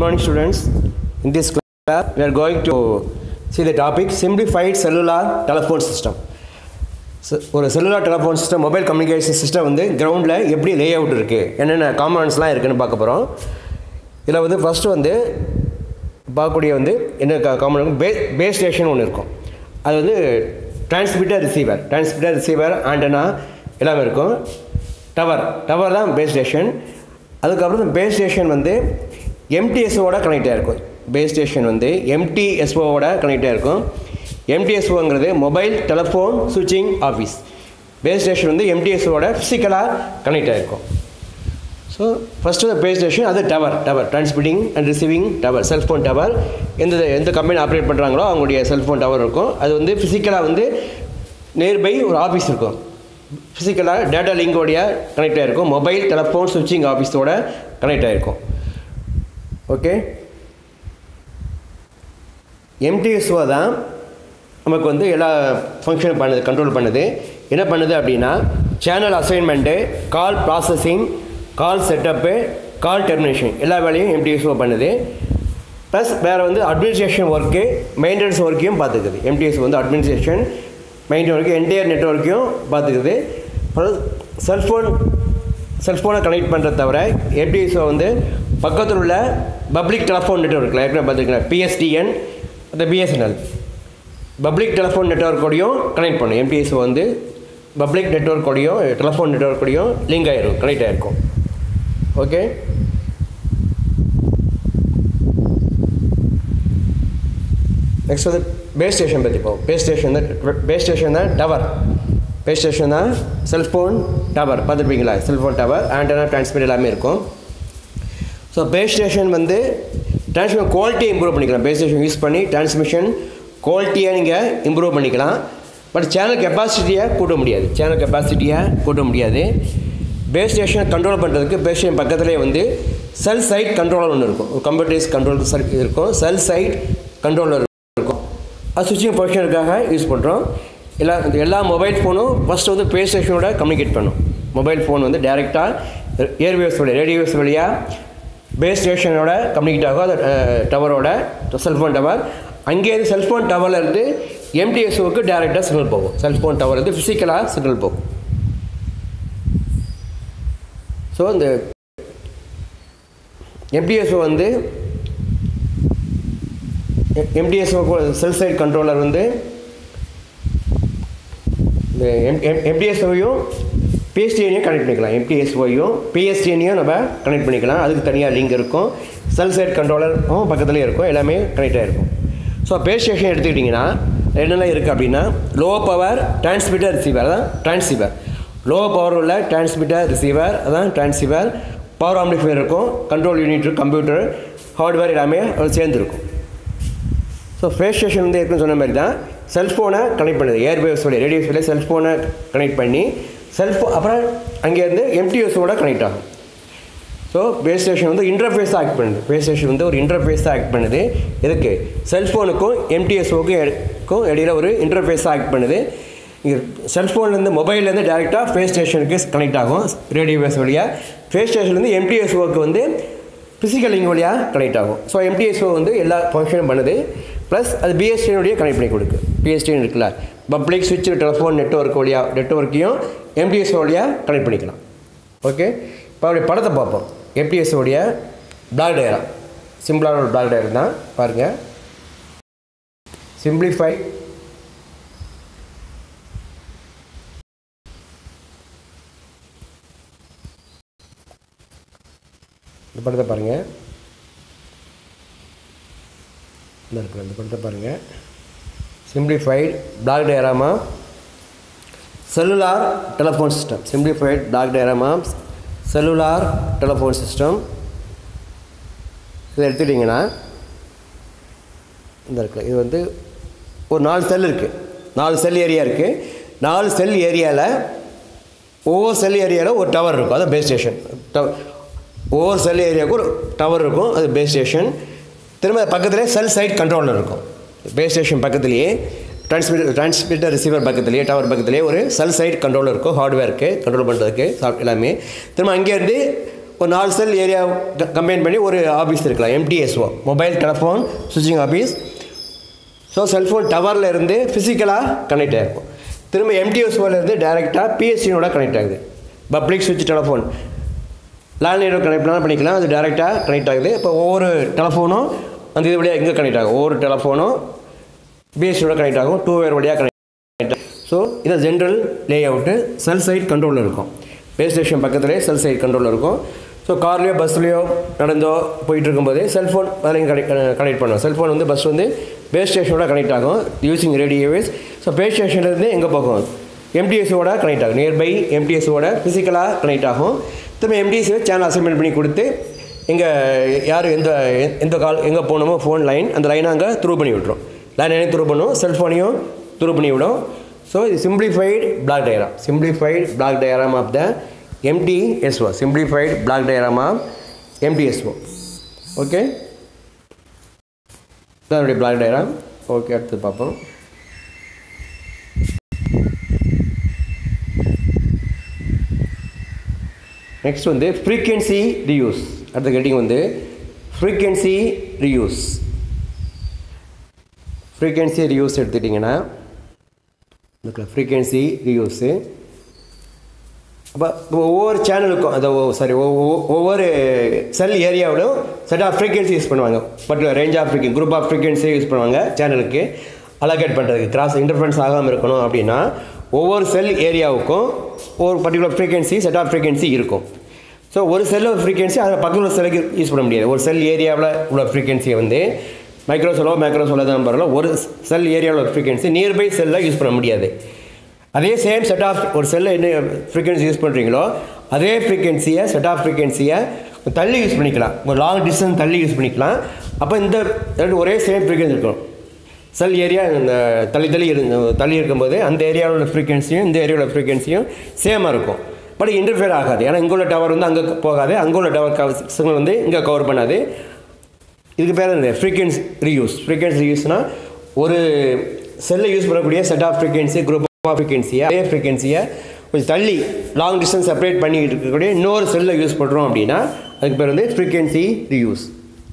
morning students. In this class we are going to see the topic simplified cellular telephone system. ஒரு cellular telephone system mobile communication system வந்து கிரவுண்டில் எப்படி lay out இருக்குது, என்னென்ன காம்பனன்ட்ஸ்லாம் இருக்குதுன்னு பார்க்க போகிறோம். இதில் வந்து ஃபஸ்ட்டு வந்து பார்க்கக்கூடிய வந்து என்ன காம்பனன்ட் பேஸ் ஸ்டேஷன் ஒன்று இருக்கும். அது வந்து டிரான்ஸ்மிட்டர் ரிசீவர் ஆண்டனா எல்லாமே இருக்கும். டவர் தான் பேஸ் ஸ்டேஷன். அதுக்கப்புறம் பேஸ் ஸ்டேஷன் வந்து எம்டிஎஸ்ஓவோட கனெக்டாக இருக்கும். பேஸ் ஸ்டேஷன் வந்து எம்டிஎஸ்ஓவோட கனெக்டாக இருக்கும். எம்டிஎஸ்ஓங்கிறது மொபைல் டெலிஃபோன் சுவிட்சிங் ஆஃபீஸ். பேஸ் ஸ்டேஷன் வந்து எம்டிஎஸ்ஓவோட ஃபிசிக்கலாக கனெக்டாக இருக்கும். ஸோ ஃபஸ்ட்டு பேஸ் ஸ்டேஷன் அது tower transmitting and receiving tower, cellphone tower. எந்த கம்பெனி ஆப்ரேட் பண்ணுறாங்களோ அவங்களுடைய செல்ஃபோன் டவர் இருக்கும். அது வந்து ஃபிசிக்கலாக வந்து நியர்பை ஒரு ஆஃபீஸ் இருக்கும். ஃபிசிக்கலாக டேட்டா லிங்கோடைய கனெக்டாக இருக்கும். மொபைல் டெலிஃபோன் சுவிட்சிங் ஆஃபீஸோட கனெக்டாக இருக்கும். ஓகே, எம்டிஎஸ்ஓ தான் நமக்கு வந்து எல்லா ஃபங்க்ஷனும் பண்ணுது, கண்ட்ரோல் பண்ணுது. என்ன பண்ணுது அப்படின்னா channel assignment, call processing, call setup, call termination எல்லா வேலையும் எம்டிஎஸ்ஓ பண்ணுது. ப்ளஸ் வேறு வந்து அட்மினிஸ்ட்ரேஷன் ஒர்க்கு, மெயின்டெனன்ஸ் ஒர்க்கையும் பார்த்துக்குது. எம்டிஎஸ்ஓ வந்து அட்மினிஸ்ட்ரேஷன், மெயின்டெனன்ஸ் ஒர்க்கு, என்டையர் நெட்வொர்க்கையும் பார்த்துக்குது. ப்ளஸ் செல்ஃபோனை கனெக்ட் பண்ணுறத தவிர எம்டிஎஸ்ஓ வந்து பக்கத்தில் உள்ள பப்ளிக் டெலிஃபோன் நெட்வொர்க்கில் ஏற்கனவே பார்த்துருக்கேன், பிஎஸ்டிஎன், அந்த பிஎஸ்என்எல் பப்ளிக் டெலிஃபோன் நெட்வொர்க்கோடையும் கனெக்ட் பண்ணும். எம்டிஎஸ்ஓ வந்து பப்ளிக் நெட்வொர்க்கோடையும் டெலிஃபோன் நெட்வொர்க்கோடையும் லிங்க் ஆகிருக்கும், கனெக்ட் ஆகிருக்கும். ஓகே, நெக்ஸ்ட் வந்து பேஸ் ஸ்டேஷன் பற்றி போகும். பேஸ் ஸ்டேஷன் தான் டவர். பேஸ் ஸ்டேஷன் தான் செல்ஃபோன் டவர். பார்த்துருப்பீங்களா, செல்ஃபோன் டவர், ஆண்டனா, டிரான்ஸ்மிட் எல்லாமே இருக்கும். ஸோ பேஸ் ஸ்டேஷன் வந்து டிரான்ஸ்மிஷன் குவாலிட்டியை இம்ப்ரூவ் பண்ணிக்கலாம். பேஸ் ஸ்டேஷன் யூஸ் பண்ணி டிரான்ஸ்மிஷன் குவாலிட்டியை நீங்கள் இம்ப்ரூவ் பண்ணிக்கலாம். பட் சேனல் கெப்பாசிட்டியை கூட்ட முடியாது. பேஸ் ஸ்டேஷனை கண்ட்ரோல் பண்ணுறதுக்கு பேஸ் ஸ்டேஷன் பக்கத்துலேயே வந்து செல் சைட் கண்ட்ரோலர் ஒன்று இருக்கும். ஒரு கம்ப்யூட்டரைஸ் கண்ட்ரோல் இருக்கும், செல் சைட் கண்ட்ரோலர் இருக்கும். அது சுவிட்சிங் ஃபங்க்ஷனுக்காக யூஸ் பண்ணுறோம். எல்லா மொபைல் ஃபோனும் ஃபஸ்ட்டு வந்து பேஸ் ஸ்டேஷனோட கம்யூனிகேட் பண்ணும். மொபைல் ஃபோன் வந்து டைரெக்டாக ஏர்வேஸ் வழியாக, ரேடியோஸ் வழியாக பேஸ் ஸ்டேஷனோட கம்யூனிகேட் ஆகும். அது டவரோட, செல்ஃபோன் டவர். அங்கேருந்து செல்ஃபோன் டவர்லேருந்து எம்டிஎஸ்ஓவுக்கு டைரெக்டாக சிக்னல் போகும். செல்ஃபோன் டவர்லேருந்து ஃபிசிக்கலாக சிக்னல் போகும். ஸோ இந்த எம்டிஎஸ்ஓ வந்து செல் சைட் கண்ட்ரோலர் வந்து இந்த எம்டிஎஸ்ஓவையும் பிஎஸ்டிஎனையும் கனெக்ட் பண்ணிக்கலாம். எம்டிஎஸ்ஓவையும் பிஎஸ்டிஎனையும் நம்ம கனெக்ட் பண்ணிக்கலாம். அதுக்கு தனியாக லிங்க் இருக்கும். செல் சைட் கண்ட்ரோலரும் பக்கத்துலேயே இருக்கும். எல்லாமே கனெக்டாக இருக்கும். ஸோ பேஸ் ஸ்டேஷன் எடுத்துக்கிட்டிங்கன்னா என்னெல்லாம் இருக்குது அப்படின்னா லோ பவர் டிரான்ஸ்மிட்டர் ரிசீவர், அதான் டிரான்ஸ்சீவர். லோ பவர் உள்ள டிரான்ஸ்மிட்டர் ரிசீவர், அதான் டிரான்ஸ்சீவர். பவர் ஆம்ப்ளிஃபையர் இருக்கும், கண்ட்ரோல் யூனிட், கம்ப்யூட்டர், ஹார்ட்வேர் எல்லாமே அது சேர்ந்துருக்கும். ஸோ பேஸ் ஸ்டேஷன் வந்து ஏற்கனவே சொன்ன மாதிரி தான் செல்ஃபோனை கனெக்ட் பண்ணுது. ஏர்வேவ்ஸ் வழியாக, ரேடியோஸ் வழியாக செல்ஃபோனை கனெக்ட் பண்ணி அப்புறம் அங்கேருந்து எம்டிஎஸ்ஓட கனெக்ட் ஆகும். ஸோ பேஸ் ஸ்டேஷன் வந்து இன்டர்ஃபேஸாக ஆக்ட் பண்ணுது. பேஸ் ஸ்டேஷன் வந்து ஒரு இன்டர்ஃபேஸாக ஆக்ட் பண்ணுது. இதுக்கு செல்ஃபோனுக்கும் எம்டிஎஸ்ஓக்கும் இடையில் ஒரு இன்டர்ஃபேஸாக ஆக்ட் பண்ணுது. இங்கே செல்ஃபோன்லேருந்து மொபைல்லேருந்து டேரெக்டாக பேஸ் ஸ்டேஷனுக்கு கனெக்ட் ஆகும் ரேடியோஸ் வழியாக. பேஸ் ஸ்டேஷன்லேருந்து எம்டிஎஸ்ஓக்கு வந்து ஃபிசிக்கல் லிங்க் வழியாக கனெக்ட் ஆகும். ஸோ எம்டிஎஸ்ஓ வந்து எல்லா ஃபங்க்ஷனும் பண்ணுது. ப்ளஸ் அது பிஎஸ்டிஎனுடைய கனெக்ட் பண்ணி கொடுக்கு. பிஎஸ்டிஎன் இருக்குல்ல, பப்ளிக் சுவிட்ச் டெலிஃபோன் நெட்வொர்க்கையும் எம்டிஎஸ்ஓ வழியாக கனெக்ட் பண்ணிக்கலாம். ஓகே, இப்போ அப்படி படத்தை பார்ப்போம். எம்டிஎஸ்ஓடைய பிளாக் டயக்ராம், சிம்பிளான ஒரு பிளாக் டயக்ராம் தான் பாருங்கள். சிம்பிளிஃபை இந்த படத்தை பாருங்கள். இந்த படத்தை பாருங்கள். Simplified block diagram of cellular telephone system. Simplified block diagram of cellular telephone system. இதை எடுத்துட்டிங்கன்னா இந்த இருக்குது. இது வந்து ஒரு 4 செல் இருக்குது, 4 செல் ஏரியா இருக்குது. 4 செல் ஏரியாவில் ஒவ்வொரு செல் ஏரியாவில் ஒரு டவர் இருக்கும். அது பேஸ் ஸ்டேஷன். ஒவ்வொரு செல் ஏரியாவுக்கு ஒரு டவர் இருக்கும், அது பேஸ் ஸ்டேஷன். திரும்ப பக்கத்துலேயே செல் சைட் கண்ட்ரோலர் இருக்கும். பேஸ் ஸ்டேஷன் பக்கத்துலேயே டிரான்ஸ்மிட்டர் ரிசீவர் பக்கத்துலேயே, டவர் பக்கத்துலேயே ஒரு செல் சைட் கண்ட்ரோலர் இருக்கும். ஹார்ட்வேருக்கு கண்ட்ரோல் பண்ணுறதுக்கு எல்லாமே. திரும்ப அங்கேருந்து ஒரு 4 செல் ஏரியா கம்பைன் பண்ணி ஒரு ஆஃபீஸ் இருக்கலாம், MTSO, மொபைல் டெலிஃபோன் ஸ்விட்சிங் ஆஃபீஸ். ஸோ செல்ஃபோன் டவரில் இருந்து ஃபிசிக்கலாக கனெக்ட் ஆகிருக்கும். திரும்ப MTSOலேருந்து டைரெக்டாக PSTNோட கனெக்ட் ஆகுது. பப்ளிக் ஸ்விட்ச் டெலிஃபோன் லேண்ட்லைனோட கனெக்ட் பண்ணிக்கலாம், அது டைரெக்டாக கனெக்ட் ஆகுது. இப்போ ஒவ்வொரு டெலிஃபோனும் அந்த இது வழியாக எங்கே கனெக்ட் ஆகும், ஒவ்வொரு டெலிஃபோனும் PSTனோட கனெக்ட் ஆகும், 2 wire வழியாக கனெக்ட் ஆகும். ஸோ இது general layout. Cell site கண்ட்ரோலில் இருக்கும். பேஸ் ஸ்டேஷன் பக்கத்துலேயே செல் சைட் கண்ட்ரோலில் இருக்கும். ஸோ கார்லேயோ பஸ்லேயோ நடந்தோ போயிட்டு இருக்கும்போது செல்ஃபோன் அதிலையும் கனெக்ட் பண்ணுவோம். செல்ஃபோன் வந்து பஸ் வந்து பேஸ் ஸ்டேஷனோட கனெக்ட் ஆகும் யூஸிங் ரேடியோவேஸ். ஸோ பேஸ் ஸ்டேஷன்லேருந்து எங்கே போகும், MTSOட கனெக்ட் ஆகும், நியர்பை MTSOட ஃபிசிக்கலாக கனெக்ட் ஆகும். திரும்ப MTSO சேனல் அசைன்மெண்ட் பண்ணி கொடுத்து இங்கே யார் எந்த கால் எங்கே போகணுமோ ஃபோன் லைன் அந்த லைனை அங்கே த்ரூ பண்ணி விட்டுரும். லைனையும் த்ரூ பண்ணும், செல்ஃபோனையும் த்ரூ பண்ணி விடும். ஸோ இது simplified block diagram, simplified block diagram of the MTSO, simplified block diagram of MTSO. Okay, இதனுடைய பிளாக் டயக்ராம். ஓகே, அடுத்து பார்ப்போம். நெக்ஸ்ட் வந்து ஃப்ரீக்வன்சி ரீயூஸ். அடுத்த கேட்டிங் வந்து ஃப்ரீக்வன்சி ரீயூஸ். ஃப்ரீக்வன்சி ரீயூஸ் எடுத்துட்டிங்கன்னா ஃப்ரீக்வன்சி ரீயூஸு அப்போ ஒவ்வொரு சேனலுக்கும் அந்த ஒவ்வொரு செல் ஏரியாவிலும் செட் ஆஃப் ஃப்ரீக்வன்சி யூஸ் பண்ணுவாங்க. Particular range of frequency, group of frequency use பண்ணுவாங்க சேனலுக்கு அலோகேட் பண்ணுறதுக்கு. கிராஸ் இன்டர்ஃபரன்ஸ் ஆகாமல் இருக்கணும் அப்படின்னா ஒவ்வொரு செல் ஏரியாவுக்கும் ஒரு particular frequency set of frequency இருக்கும். ஸோ ஒரு செல்லோட ஃப்ரீக்வன்சி அதில் பக்கத்தில் செல்லுக்கு யூஸ் பண்ண முடியாது. ஒரு செல் ஏரியாவில் உள்ள ஃப்ரீக்வன்சியை வந்து மைக்ரோ செல்லோ நம்பரில் ஒரு செல் ஏரியாவில் ஃப்ரீக்வன்சி நியர்பை செல்லில் யூஸ் பண்ண முடியாது. அதே சேம் செட் ஆஃப் ஒரு செல்லில் என்ன ஃப்ரீக்வன்சி யூஸ் பண்ணுறீங்களோ அதே ஃப்ரீக்வன்சியை செட் ஆஃப் ஃப்ரீக்வன்சியை தள்ளி யூஸ் பண்ணிக்கலாம், ஒரு லாங் டிஸ்டன்ஸ் தள்ளி யூஸ் பண்ணிக்கலாம். அப்போ இந்த ஒரே சேம் ஃப்ரீக்வன்சி இருக்கும். செல் ஏரியா இந்த தள்ளி இருக்கும்போது அந்த ஏரியாவில் உள்ள ஃப்ரீக்வன்சியும் இந்த ஏரியாவில் ஃப்ரீக்வன்சியும் சேமாக இருக்கும். பட் இன்டர்ஃபியர் ஆகாது. ஏன்னா இங்கே உள்ள டவர் வந்து அங்கே போகாது, அங்கே உள்ள டவர் சிக்னல் வந்து இங்கே கவர் பண்ணாது. இதுக்கு பேர் என்ன, ஃப்ரீக்வன்சி ரீயூஸ். ஃப்ரீக்வன்சி ரீயூஸ்னால் ஒரு செல்லை யூஸ் பண்ணக்கூடிய set of frequency group of ஃப்ரீக்வன்சியை அதே ஃப்ரீக்வன்சியை கொஞ்சம் தள்ளி லாங் டிஸ்டன்ஸ் செப்பரேட் பண்ணி இருக்கக்கூடிய இன்னொரு செல்லை யூஸ் பண்ணுறோம் அப்படின்னா அதுக்கு பேர் வந்து ஃப்ரீக்வன்சி ரீயூஸ்.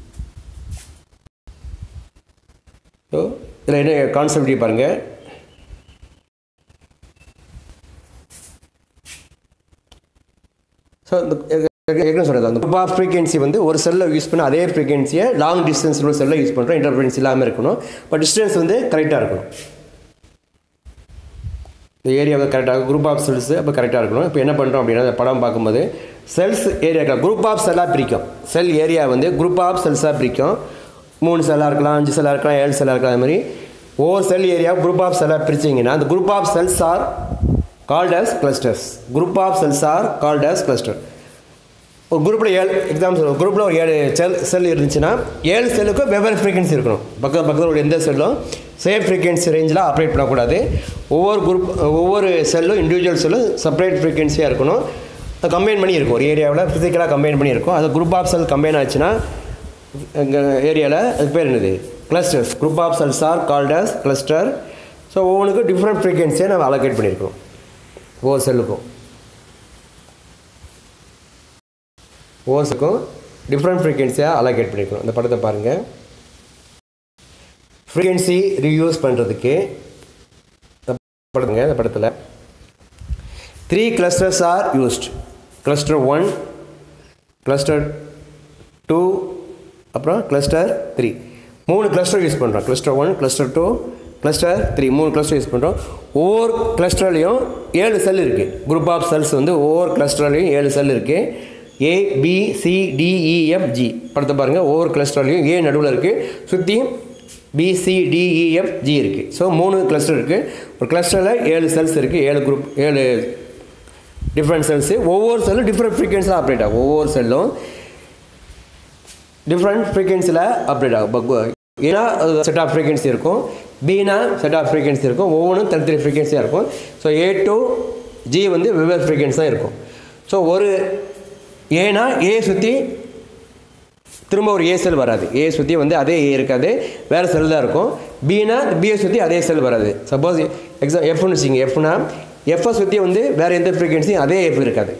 ஸோ இதில் என்ன கான்செப்ட் பாருங்கள். ஸோ என்ன சொல்கிறது, அந்த குரூப் ஆஃப் ஃப்ரீக்வன்சி வந்து ஒரு செல்லை யூஸ் பண்ண அதே ஃப்ரீக்வன்சியை லாங் டிஸ்டன்ஸ் உள்ள செல்லை யூஸ் பண்ணுறோம். இன்டர்ஃபரன்ஸ் இல்லாமல் இருக்கணும், பட் டிஸ்டன்ஸ் வந்து கரெக்டாக இருக்கணும். இந்த ஏரியாவை கரெக்டாக குரூப் ஆஃப் செல்ஸு அப்போ கரெக்டாக இருக்கணும். இப்போ என்ன பண்ணுறோம் அப்படின்னா அந்த படம் பார்க்கும்போது செல்ஸ் ஏரியா குரூப் ஆஃப் செல்லாக பிரிக்கும். செல் ஏரியா வந்து குரூப் ஆஃப் செல்ஸாக பிரிக்கும். 3 செல்லாக இருக்கலாம், 5 செல்லாக இருக்கலாம், 7 செல்லாக இருக்கலாம். அது மாதிரி ஒவ்வொரு செல் ஏரியா குரூப் ஆஃப் செல்லாக பிரிச்சிங்கன்னா அந்த group of cells are called as clusters. Group of cells are called as cluster. ஒரு குரூப்பில் 7 எக்ஸாம்பிள், ஒரு குரூப்பில் ஒரு 7 செல் இருந்துச்சுன்னா 7 செல்லுக்கும் வெவ்வேறு ஃப்ரீக்வன்சி இருக்கணும். பக்கத்தில் ஒரு எந்த செல்லும் சேம் ஃப்ரீக்வன்சி ரேஞ்சில் ஆப்ரேட் பண்ணக்கூடாது. ஒவ்வொரு செல்லும் இண்டிவிஜுவல் செல்லும் செப்பரேட் ஃப்ரீக்வன்சியாக இருக்கணும். அதை கம்பைன் பண்ணி இருக்கும், ஒரு ஏரியாவில் ஃபிசிக்கலாக கம்பைன் பண்ணி இருக்கும். அது குரூப் ஆஃப் செல் கம்பைன் ஆச்சுன்னா எங்கள் ஏரியாவில் அது பேர் என்னது, clusters. Group of cells are called as cluster. So ஒவ்வொன்றுக்கும் டிஃப்ரெண்ட் ஃப்ரீக்வன்சியை நம்ம அலோகேட் பண்ணியிருக்கோம். ஒவ்வொரு செல்லுக்கும் டிஃப்ரெண்ட் ஃப்ரீக்வன்சியாக அலோகேட் பண்ணியிருக்கோம். இந்த படத்தை பாருங்கள். ஃப்ரீக்வன்சி ரீயூஸ் பண்ணுறதுக்கு இந்த படத்தில் 3 clusters are used. Cluster 1, cluster 2, அப்புறம் கிளஸ்டர் 3. 3 கிளஸ்டர் யூஸ் பண்ணுறோம். Cluster 1, cluster 2, cluster 3, 3 cluster use பண்ணுறோம். ஒவ்வொரு கிளஸ்டர்லேயும் 7 செல் இருக்குது. குரூப் ஆஃப் செல்ஸ் வந்து ஒவ்வொரு கிளஸ்டர்லேயும் 7 செல் இருக்குது. A, B, C, D, E, F, G. படத்தை பாருங்கள். ஒவ்வொரு கிளஸ்டர்லையும் A நடுவில் இருக்குது, சுற்றி B, C, D, E, F, G இருக்குது. ஸோ 3 கிளஸ்டர் இருக்குது. ஒரு கிளஸ்டரில் 7 செல்ஸ் இருக்குது, 7 டிஃப்ரெண்ட் செல்ஸு. ஒவ்வொரு செல்லும் டிஃப்ரெண்ட் ஃப்ரீக்வன்சியில் ஆப்ரேட் ஆகும். ஒவ்வொரு செல்லும் டிஃப்ரெண்ட் ஃப்ரீக்வன்சியில் ஆப்ரேட் ஆகும். ஏன்னா செட் ஆஃப் ஃப்ரீக்வன்சி இருக்கும், பினா செட் ஆஃப் ஃப்ரீக்வன்சி இருக்கும். ஒவ்வொன்றும் தனித்தனி ஃப்ரீக்வன்சியாக இருக்கும். ஸோ A to G வந்து வெவ்வேறு ஃப்ரீக்வன்சி தான் இருக்கும். ஸோ ஒரு ஏன்னா ஏ சுற்றி திரும்ப ஒரு ஏ செல் வராது. ஏ சுற்றி வந்து அதே ஏ இருக்காது, வேறு செல் தான் இருக்கும். பினா பியை சுற்றி அதே செல் வராது. சப்போஸ் எஃப்னு வச்சுங்க, எஃப்னா எஃப்ஐ சுற்றி வந்து வேறு எந்த ஃப்ரீக்வன்சியும் அதே எஃப் இருக்காது.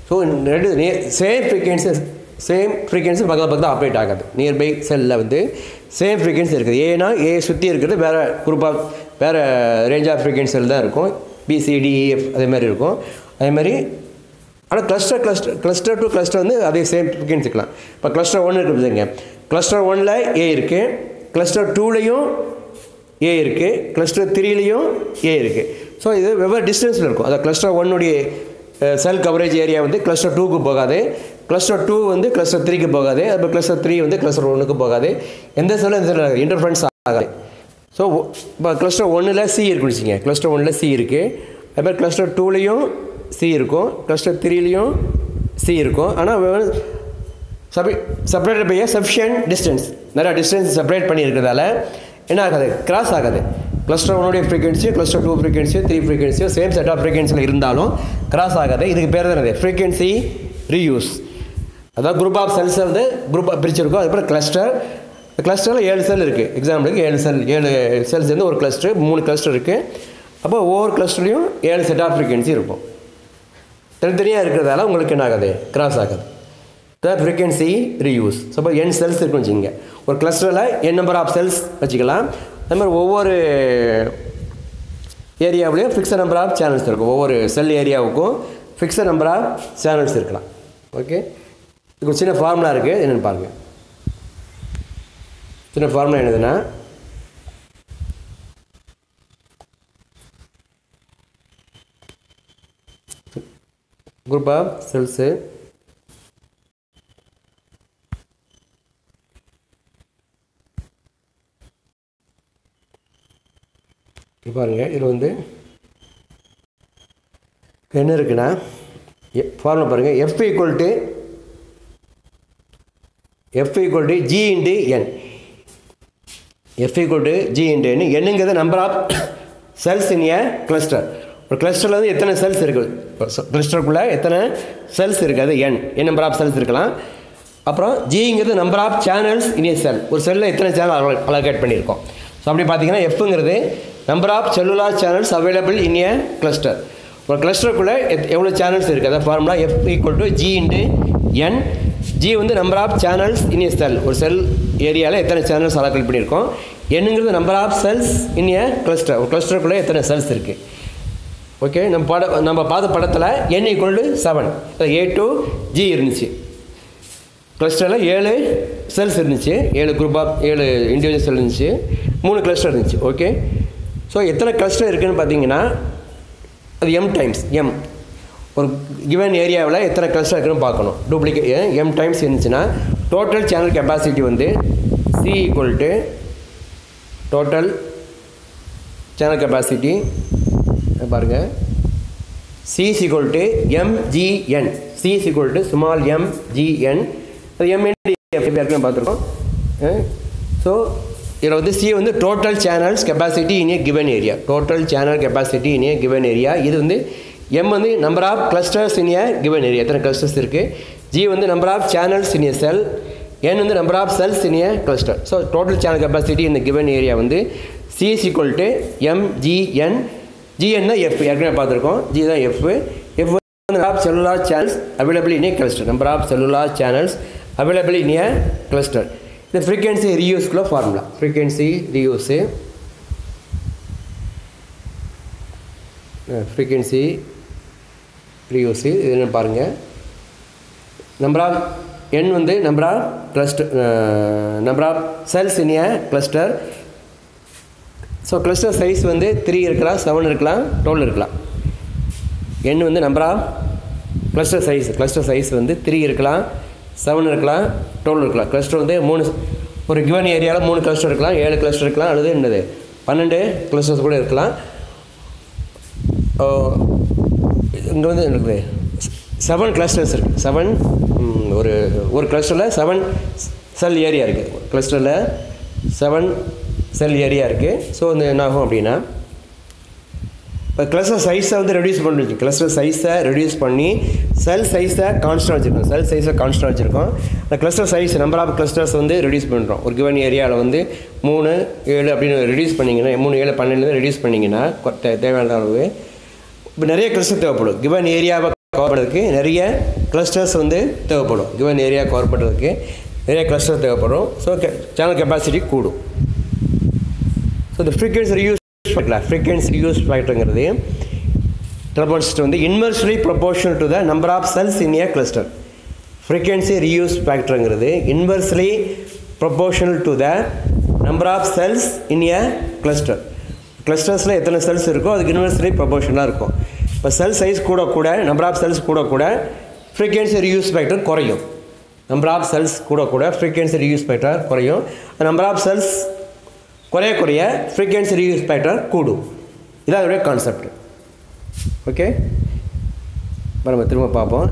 ஸோ ரெண்டு சேம் ஃப்ரீக்வன்சி பக்கத்தில் ஆப்ரேட் ஆகாது. நியர்பை செல்லில் வந்து சேம் ஃப்ரீக்வன்சி இருக்குது. ஏன்னா ஏ சுற்றி இருக்கிறது வேறு குரூப் ஆஃப் வேறு ரேஞ்ச் ஆஃப் ஃப்ரீக்வன்சியில் தான் இருக்கும். பிசிடிஇஎஃப் அதே மாதிரி இருக்கும். அதே மாதிரி ஆனால் கிளஸ்டர் டு கிளஸ்டர் வந்து அதே சேம் ஃப்ரீக்வன்சிக்கலாம். இப்போ கிளஸ்டர் 1 இருக்குதுங்க. கிளஸ்டர் 1ல் ஏ இருக்குது, கிளஸ்டர் 2லையும் ஏ இருக்குது, கிளஸ்டர் 3லையும் ஏ இருக்குது. ஸோ இது வெவ்வேறு டிஸ்டன்ஸில் இருக்கும். அதாவது கிளஸ்டர் 1உடைய செல் கவரேஜ் ஏரியா வந்து கிளஸ்டர் 2க்கு போகாது, கிளஸ்டர் 2 வந்து கிளஸ்டர் 3க்கு போகாது, அப்புறம் கிளஸ்டர் 3 வந்து கிளஸ்டர் 1க்கு போகாது. எந்த செல்லும் இன்டர்ஃபரன்ஸ் ஆகாது. ஸோ இப்போ கிளஸ்டர் 1ல் சி இருக்குன்னு வச்சுங்க. கிளஸ்டர் 1ல் சி இருக்குது, அதுமாதிரி கிளஸ்டர் 2லையும் சி இருக்கும், கிளஸ்டர் 3லையும் சி இருக்கும். ஆனால் செப்பரேட்டட் பை சஃபிஷியன்ட் டிஸ்டன்ஸ், நிறையா டிஸ்டன்ஸ் செப்பரேட் பண்ணியிருக்கிறதால என்ன ஆகாது, கிராஸ் ஆகாது. கிளஸ்டர் 1உடைய ஃப்ரீக்வன்சியோ கிளஸ்டர் 2 ஃப்ரீக்வன்சியோ 3 ஃப்ரீக்வன்சியோ சேம் செட் ஆஃப் ஃப்ரீக்வன்சியில் இருந்தாலும் கிராஸ் ஆகாது. இதுக்கு பேர் தான் ஃப்ரீக்வன்சி ரீயூஸ். அதாவது குரூப் ஆஃப் செல்ஸ் வந்து குரூப்பாக பிரிச்சிருக்கோம். அதுக்கப்புறம் கிளஸ்டரில் 7 செல் இருக்குது. எக்ஸாம்பிளுக்கு 7 செல்ஸ் வந்து ஒரு கிளஸ்டர், 3 கிளஸ்டர் இருக்குது. அப்போ ஒவ்வொரு கிளஸ்டர்லையும் 7 செட் ஆஃப் ஃப்ரீக்வன்சி இருக்கும். தனித்தனியாக இருக்கிறதால உங்களுக்கு என்ன ஆகாது, கிராஸ் ஆகாது. Frequency reuse. ஸோ இப்போ n செல்ஸ் இருக்குன்னு வச்சுக்கோங்க. ஒரு கிளஸ்டரில் n நம்பர் ஆஃப் செல்ஸ் வச்சுக்கலாம். அது மாதிரி ஒவ்வொரு ஏரியாவிலையும் ஃபிக்ஸட் நம்பர் ஆஃப் சேனல்ஸ் இருக்கும். ஒவ்வொரு செல் ஏரியாவுக்கும் ஃபிக்ஸட் நம்பர் ஆஃப் சேனல்ஸ் இருக்கலாம். ஓகே, இதுக்கு ஒரு சின்ன ஃபார்முலா இருக்குது, என்னென்னு பாருங்கள். சின்ன ஃபார்முலா என்னதுன்னா, குரூப் ஆஃப் செல்ஸு பாருங்கள். இது வந்து என்ன இருக்குன்னா ஃபார்முலா பாருங்கள். F = G × N. F = G × N. என்னங்கிறது number of cells in a cluster. ஒரு கிளஸ்டரில் வந்து எத்தனை செல்ஸ் இருக்குது, கிளஸ்டருக்குள்ளே எத்தனை செல்ஸ் இருக்குது, அது n நம்பர் ஆஃப் செல்ஸ் இருக்கலாம். அப்புறம் ஜிங்கிறது number of channels in a cell. ஒரு செல்லில் எத்தனை சேனல் அலோகேட் பண்ணியிருக்கோம். ஸோ அப்படி பார்த்தீங்கன்னா எஃப்ங்கிறது number of cellular channels available in a cluster. ஒரு கிளஸ்டருக்குள்ளே எவ்வளோ சேனல்ஸ் இருக்குது, அதாவது formula F = G × N. G வந்து number of channels in a cell. ஒரு செல் ஏரியாவில் எத்தனை சேனல்ஸ் அலோகேட் பண்ணியிருக்கோம். என்னங்கிறது number of cells in a cluster. ஒரு கிளஸ்டருக்குள்ளே எத்தனை செல்ஸ் இருக்குது. ஓகே, நம்ம பார்த்த படத்தில் n = 7 A to G இருந்துச்சு. கிளஸ்டரில் 7 செல்ஸ் இருந்துச்சு, 7 குரூப் ஆஃப் 7 இண்டிவிஜுவல் செல் இருந்துச்சு, 3 கிளஸ்டர் இருந்துச்சு. ஓகே, ஸோ எத்தனை கிளஸ்டர் இருக்குதுன்னு பார்த்தீங்கன்னா அது m டைம்ஸ் m. ஒரு கிவன் ஏரியாவில் எத்தனை கிளஸ்டர் இருக்குன்னு பார்க்கணும். டூப்ளிகேட் m டைம்ஸ் இருந்துச்சுன்னா டோட்டல் சேனல் கெப்பாசிட்டி வந்து C = டோட்டல் சேனல் கெப்பாசிட்டி பாருங்கள். C = mgn. C = small mgn. அது m ஏற்கனவே பார்த்துருக்கோம். ஸோ இதில் வந்து C வந்து total channels capacity in a given area. Total channel capacity in a given area. இது வந்து m வந்து number of clusters in a given area, எத்தனை கிளஸ்டர்ஸ் இருக்குது. G வந்து number of channels in a cell. n வந்து number of cells in a cluster. So total channel capacity இந்த given area வந்து C = mgn. Gn தான் F, ஏற்கனவே பார்த்துருக்கோம். G தான் F. F number of cellular channels available in a cluster. Number of cellular channels available in a cluster. இந்த frequency ரீயூஸ்க்குள்ள formula. Frequency reuse இது என்ன பாருங்கள். நம்பர் ஆஃப் n வந்து number of cluster, number of cells in a cluster. So cluster size வந்து 3 இருக்கலாம், 7 இருக்கலாம், 12 இருக்கலாம். n வந்து நம்பர் ஆஃப் கிளஸ்டர் சைஸ் வந்து 3 இருக்கலாம், 7 இருக்கலாம், 12 இருக்கலாம். கிளஸ்டர் வந்து 3, ஒரு கிவன் ஏரியாவில் 3 கிளஸ்டர் இருக்கலாம், 7 கிளஸ்டர் இருக்கலாம், அல்லது என்னது 12 கிளஸ்டர்ஸ் கூட இருக்கலாம். இங்கே வந்து இருக்குது 7 கிளஸ்டர்ஸ் இருக்குது. 7 ஒரு கிளஸ்டரில் 7 செல் ஏரியா இருக்குது. கிளஸ்டரில் 7 செல் ஏரியா இருக்குது. ஸோ வந்து என்ன ஆகும் அப்படின்னா, இப்போ கிளஸ்டர் சைஸை வந்து ரெடியூஸ் பண்ணிருக்கோம். கிளஸ்டர் சைஸை ரெடியூஸ் பண்ணி செல் சைஸை கான்ஸ்டன்ட் வச்சுருக்கோம். அந்த cluster size number of clusters வந்து ரெடியூஸ் பண்ணுறோம். ஒரு கிவன் ஏரியாவில் வந்து 3, 7 அப்படின்னு ரெடியூஸ் பண்ணிங்கன்னா 3, 7, 12 ரெடியூஸ் பண்ணிங்கன்னா தேவையான அளவு இப்போ நிறைய கிளஸ்டர் தேவைப்படும். கிவன் ஏரியாவை கவர் பண்ணுறதுக்கு நிறைய கிளஸ்டர்ஸ் வந்து தேவைப்படும். கிவன் ஏரியா கவர் பண்ணுறதுக்கு நிறைய கிளஸ்டர் தேவைப்படும். ஸோ சேனல் கெப்பாசிட்டி கூடும். ஸோ இந்த ஃப்ரீக்வன்சி ரியூஸ் ஃபேக்டருங்கிறது டெலஃபோன் சிஸ்டம் வந்து inversely proportional to the number of cells in a cluster. Frequency reuse ஃபேக்டருங்கிறது inversely proportional to the number of cells in a cluster. கிளஸ்டர்ஸில் எத்தனை cells இருக்கோ அதுக்கு inversely ப்ரொபோர்ஷனலாக இருக்கும். இப்போ செல் சைஸ் கூட நம்பர் ஆஃப் செல்ஸ் கூட ஃப்ரீக்வன்சி ரீயூஸ் ஃபேக்டர் குறையும். நம்பர் ஆஃப் செல்ஸ் கூட ஃப்ரீக்வன்சி ரீயூஸ் ஃபேக்டர் குறையும். நம்பர் ஆஃப் செல்ஸ் குறைய ஃப்ரீக்வன்சி ரீயூஸ் ஃபேக்டர் கூடும். இதான் அதோடைய கான்செப்ட். ஓகே, இப்போ நம்ம திரும்ப பார்ப்போம்.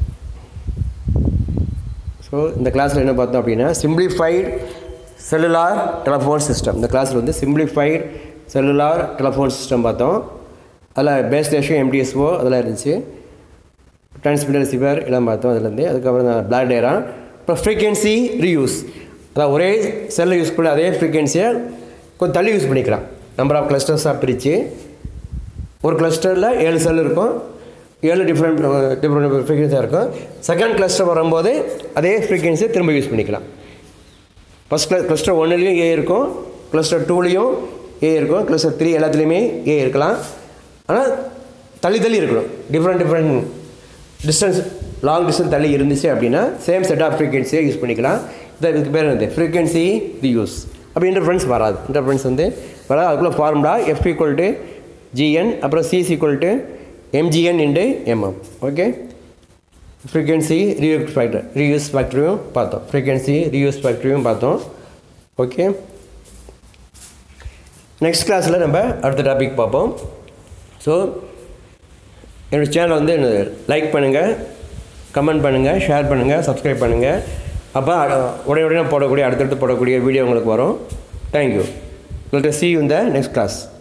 ஸோ இந்த கிளாஸில் என்ன பார்த்தோம் அப்படின்னா சிம்பிளிஃபைடு செல்லுலார் டெலஃபோன் சிஸ்டம். இந்த கிளாஸில் வந்து சிம்பிளிஃபைடு செல்லுலார் டெலஃபோன் சிஸ்டம் பார்த்தோம். அதில் பேஸ் ஸ்டேஷன் MTSO அதெல்லாம் இருந்துச்சு. டிரான்ஸ்மிட்டர் ரிசீவர் எல்லாம் பார்த்தோம் அதுலேருந்து. அதுக்கப்புறம் பிளாக் டயக்ராம். அப்புறம் ஃப்ரீக்வன்சி ரீயூஸ், அதான் ஒரே செல்லை யூஸ் பண்ணி அதே ஃப்ரீக்வன்சியை கொஞ்சம் தள்ளி யூஸ் பண்ணிக்கலாம். நம்பர் ஆஃப் கிளஸ்டர்ஸாக பிரித்து ஒரு கிளஸ்டரில் 7 செல் இருக்கும், 7 டிஃப்ரெண்ட் ஃப்ரீக்வன்சியாக இருக்கும். செகண்ட் கிளஸ்டர் வரும்போது அதே ஃப்ரீக்வன்சியை திரும்ப யூஸ் பண்ணிக்கலாம். ஃபஸ்ட் கிளஸ்டர் 1லேயும் A இருக்கும், கிளஸ்டர் 2லேயும் A இருக்கும், கிளஸ்டர் 3 எல்லாத்துலேயுமே A இருக்கலாம். ஆனால் தள்ளி இருக்கணும். டிஃப்ரெண்ட் டிஸ்டன்ஸ் லாங் டிஸ்டன்ஸ் தள்ளி இருந்துச்சு அப்படின்னா சேம் செட் ஆஃப் ஃப்ரீக்வன்சியை யூஸ் பண்ணிக்கலாம். இதுக்கு பேர் வந்து ஃப்ரீக்வன்சி ரீயூஸ். அப்போ இன்டர்ஃபரன்ஸ் வராது. இன்டர்ஃபரன்ஸ் வந்து வராது. அதுக்குள்ளே ஃபார்முலா F = Gn, அப்புறம் C = mgn × mm. Okay, frequency reuse ஃபேக்டரையும் பார்த்தோம். ஃப்ரீக்வன்சி ரீயூஸ் ஃபேக்டரையும் பார்த்தோம். ஓகே, நெக்ஸ்ட் கிளாஸில் நம்ம அடுத்த டாபிக் பார்ப்போம். ஸோ என்னோடய சேனலை வந்து லைக் பண்ணுங்கள், கமெண்ட் பண்ணுங்கள், ஷேர் பண்ணுங்கள், சப்ஸ்கிரைப் பண்ணுங்கள். அப்போ உடனே போடக்கூடிய அடுத்தடுத்து போடக்கூடிய வீடியோ உங்களுக்கு வரும். Thank you. Let us see you in the next class.